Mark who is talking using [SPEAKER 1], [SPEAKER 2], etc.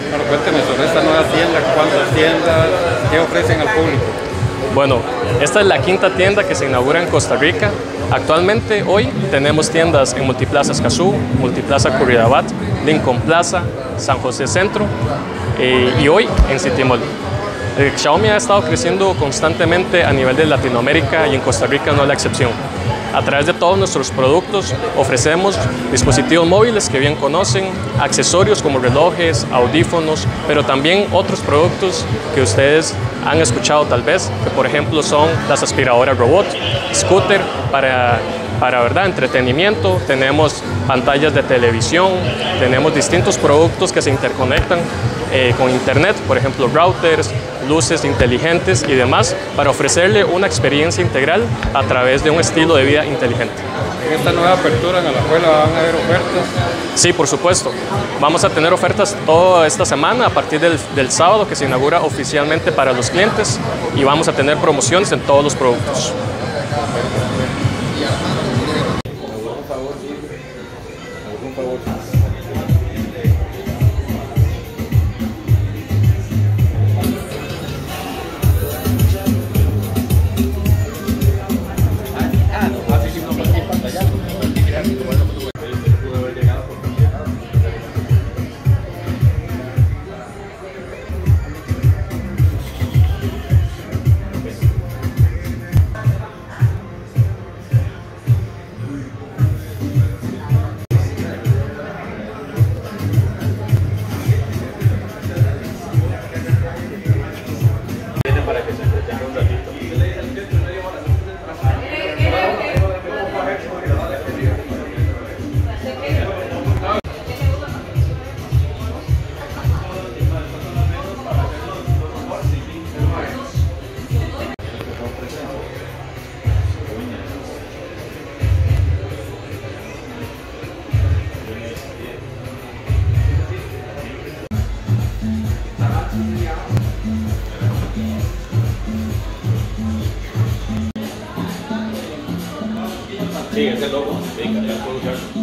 [SPEAKER 1] Bueno, cuénteme sobre esta nueva tienda, cuántas tiendas, qué ofrecen al público.
[SPEAKER 2] Bueno, esta es la quinta tienda que se inaugura en Costa Rica. Actualmente, hoy, tenemos tiendas en Multiplaza Escazú, Multiplaza Curridabat, Lincoln Plaza, San José Centro y hoy en City Mall. Xiaomi ha estado creciendo constantemente a nivel de Latinoamérica y en Costa Rica no es la excepción. A través de todos nuestros productos ofrecemos dispositivos móviles que bien conocen, accesorios como relojes, audífonos, pero también otros productos que ustedes han escuchado tal vez, que por ejemplo son las aspiradoras robot, scooter para ¿verdad? Entretenimiento, tenemos pantallas de televisión, tenemos distintos productos que se interconectan con internet, por ejemplo routers, luces inteligentes y demás, para ofrecerle una experiencia integral a través de un estilo de vida inteligente.
[SPEAKER 1] En esta nueva apertura en Alajuela van a haber ofertas.
[SPEAKER 2] Sí, por supuesto. Vamos a tener ofertas toda esta semana a partir del sábado que se inaugura oficialmente para los clientes y vamos a tener promociones en todos los productos.
[SPEAKER 1] ¿Algún favor? Para que se entretenga un ratito. Sí, ese logo, venga, ya puedo usar.